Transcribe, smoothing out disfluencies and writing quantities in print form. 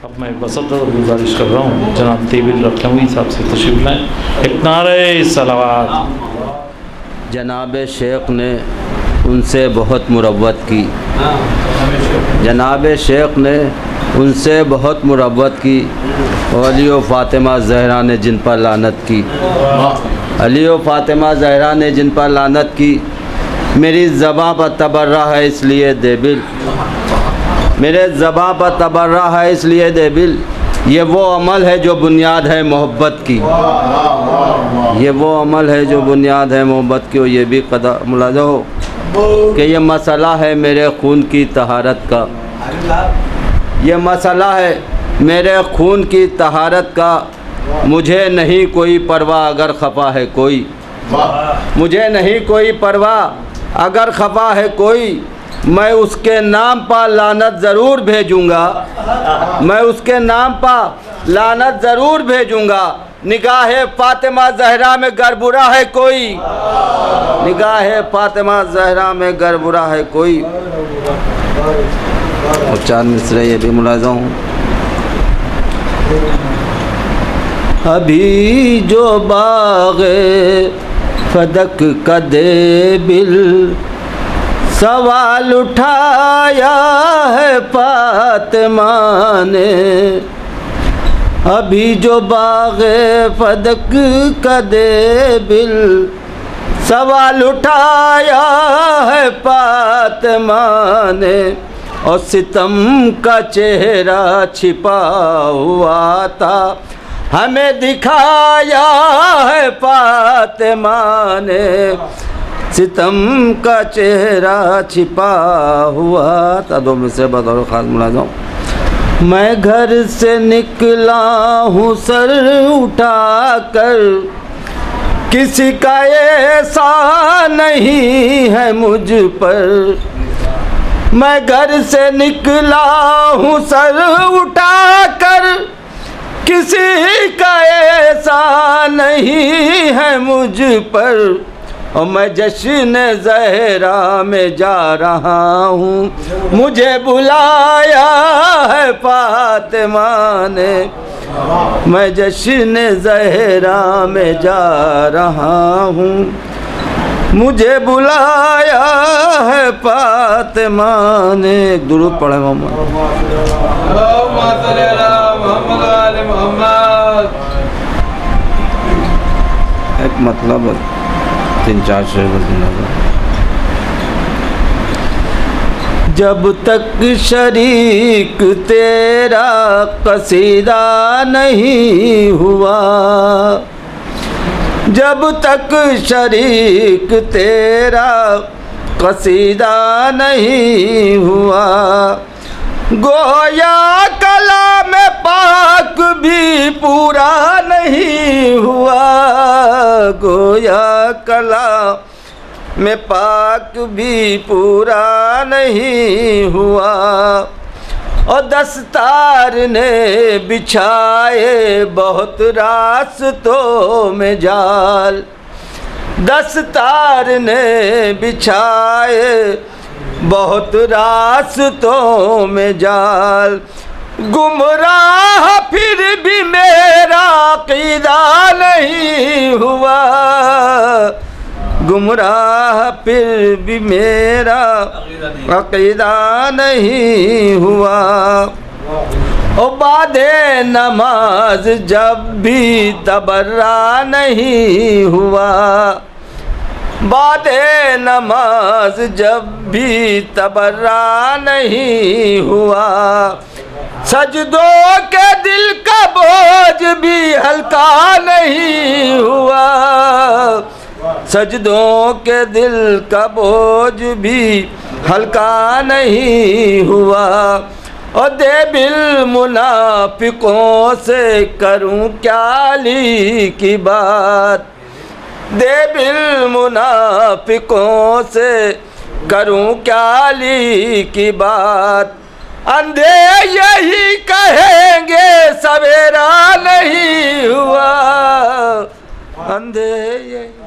अब मैं बसत गुजारिश कर रहा हूँ जनाब तेबिल रखनवी साहब से तशरीफ लाएँ। एक नारे सलावत। जनाब शेख ने उनसे बहुत मुरव्वत की, जनाब शेख ने उनसे बहुत मुरव्वत की। अली व फ़ातिमा ज़हरा ने जिन पर लानत की, अली व फ़ातिमा ज़हरा ने जिन पर लानत की। मेरी ज़बां पर तबर्रा है इसलिए देबिल, मेरे ज़बां पर तबर्रा है इसलिए देबिल। ये वो अमल है जो बुनियाद है मोहब्बत की, ये वो अमल है जो बुनियाद है मोहब्बत की। और ये भी कदर मुलाज़ा हो कि ये मसला है मेरे खून की तहारत का, ये मसला है मेरे खून की तहारत का। मुझे नहीं कोई परवाह अगर खफा है कोई, मुझे नहीं कोई परवाह अगर खफा है कोई। मैं उसके नाम पर लानत ज़रूर भेजूँगा, मैं उसके नाम पर लानत ज़रूर भेजूँगा। निगाहे फ़ातिमा ज़हरा में गर बुरा है कोई, निगाहे फ़ातिमा ज़हरा में गर बुरा है कोई। और चार मिसरे ये भी मुलाज़ा हूँ। अभी जो बाग़े फदक का देबिल सवाल उठाया है फ़ातिमा ने, अभी जो बाग़े फदक का देबिल सवाल उठाया है फ़ातिमा ने। और सितम का चेहरा छिपा हुआ था हमें दिखाया है फ़ातिमा ने, सितम का चेहरा छिपा हुआ था। दो में से बतौर ख़ास मुलाज़ा हूँ। मैं घर से निकला हूँ सर उठा कर, किसी का ऐसा नहीं है मुझ पर। मैं घर से निकला हूँ सर उठा कर, किसी का ऐसा नहीं है मुझ पर। और मैं जश्न ज़हरा में जा रहा हूँ, मुझे बुलाया है फ़ातिमा ने। मैं जश्न ज़हरा में जा रहा हूँ, मुझे बुलाया है फ़ातिमा ने। एक दुरूद पढ़े मोहम्मद। एक मतलब तीन चार शेर। जब तक शरीक तेरा कसीदा नहीं हुआ, जब तक शरीक तेरा कसीदा नहीं हुआ, गोया कलाम पाक भी पूरा नहीं हुआ, गोया कलाम पाक भी पूरा नहीं हुआ। और दस्तार ने बिछाए बहुत रास्तों में जाल, दस्तार ने बिछाए बहुत रास्तों में जाल। गुमराह फिर भी मेरा अक़ीदा नहीं हुआ, गुमराह फिर भी मेरा अक़ीदा नहीं हुआ। ओ बादे नमाज जब भी तबर्रा नहीं हुआ, बादे नमाज जब भी तबर्रा नहीं हुआ। सजदों के दिल का बोझ भी हल्का नहीं हुआ, सजदों के दिल का बोझ भी हल्का नहीं हुआ। और देबिल मुनाफिकों से करूं क्या अली की बात, देबिल मुनाफिकों से करूं क्या अली की बात। अंधे यही कहेंगे सवेरा नहीं हुआ, अंधे यही